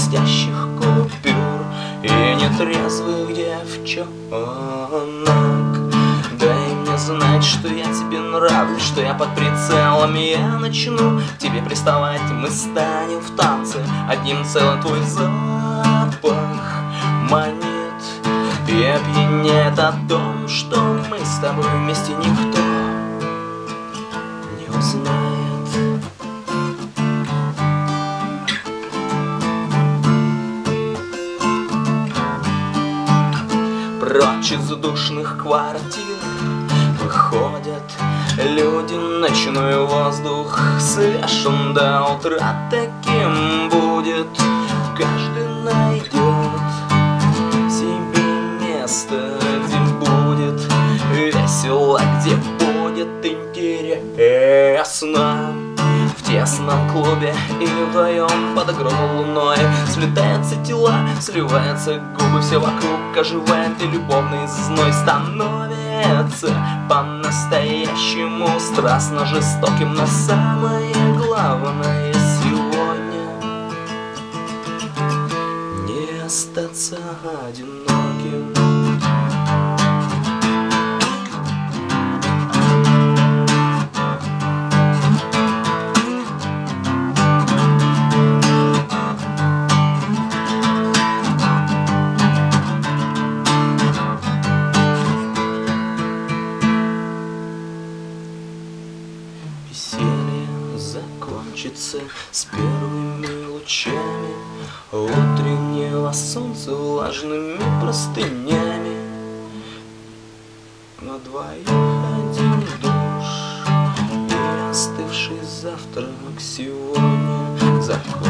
блестящих купюр и нетрезвых девчонок. Дай мне знать, что я тебе нравлюсь, что я под прицелом, я начну к тебе приставать, мы станем в танце одним целым. Твой запах манит и опьяняет о том, что мы с тобой вместе никто не узнает. Прочь из душных квартир выходят люди, ночной воздух свеж, он до утра таким будет. Каждый найдет себе место, где будет весело, где будет интересно. В тесном клубе и вдвоем под огромной луной слетаются тела, сливаются губы, все вокруг оживает, и любовный зной становится по-настоящему страстно жестоким. Но самое главное сегодня не остаться одиноким. Веселье закончится с первыми лучами утреннего солнца, влажными простынями. На двоих один душ и остывший завтрак сегодня закончится.